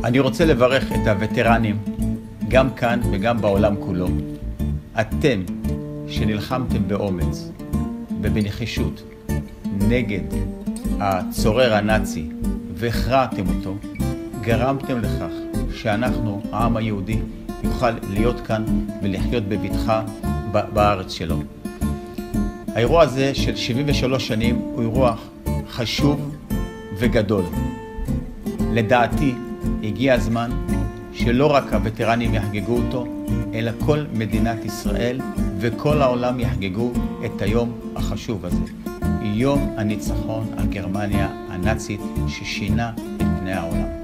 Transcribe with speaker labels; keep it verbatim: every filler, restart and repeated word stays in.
Speaker 1: אני רוצה לברך את הווטרנים, גם כאן וגם בעולם כולו. אתם שנלחמתם באומץ ובנחישות נגד הצורר הנאצי והכרעתם אותו, גרמתם לכך שאנחנו, העם היהודי, יוכל להיות כאן ולחיות בבטחה בארץ שלו. האירוע הזה של שבעים ושלוש שנים הוא אירוע חשוב וגדול. לדעתי הגיע הזמן שלא רק הווטרנים יחגגו אותו, אלא כל מדינת ישראל וכל העולם יחגגו את היום החשוב הזה. יום הניצחון על גרמניה הנאצית ששינה את פני העולם.